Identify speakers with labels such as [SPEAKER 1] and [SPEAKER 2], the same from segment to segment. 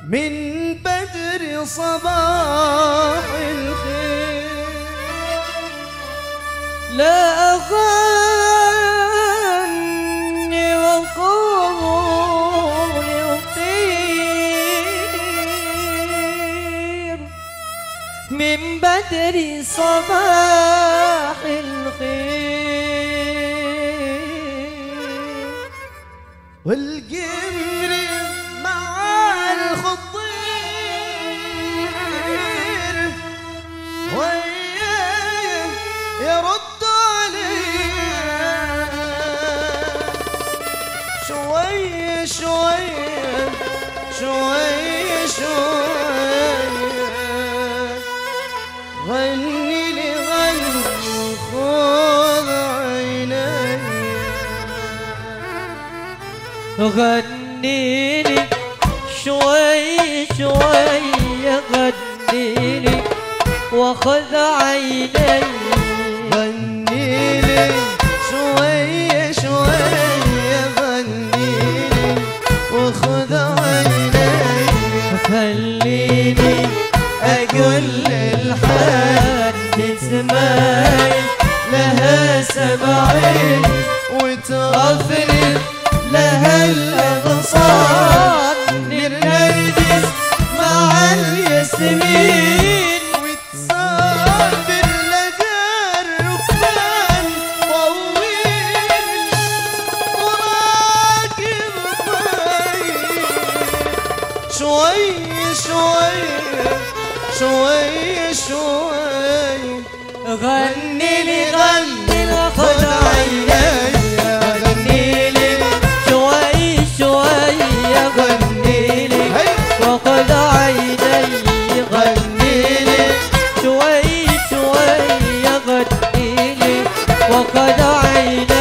[SPEAKER 1] من بدر صباح الخير
[SPEAKER 2] لا أغني وقول يطير من بدر صباح الخير
[SPEAKER 1] والقمر مع الخطير وياه يرد علي شوية شوية شوية شوية غني لي غني خذ عيني
[SPEAKER 2] غني لي شوي شوي غني لي وخذ عيني
[SPEAKER 1] غني لي شوية شوية غني لي وخذ عيني
[SPEAKER 2] خليني
[SPEAKER 1] أقول للحد
[SPEAKER 2] تسمعي لها سمعين
[SPEAKER 1] وتغفر
[SPEAKER 2] لها الأغصان النرجس مع الياسمين
[SPEAKER 1] وتسافر لقى الركبان طويل وراكب طيب شوية شوية شوية شوية
[SPEAKER 2] غني لي غني لي خذ عيني غني لي شوي شوي غني لي وخذ عيني غني لي شوي شوي غني لي وخذ عيني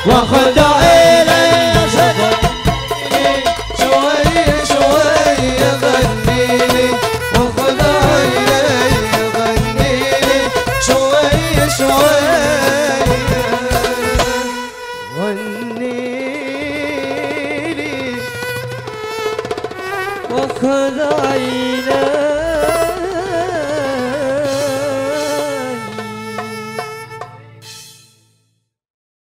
[SPEAKER 1] وخد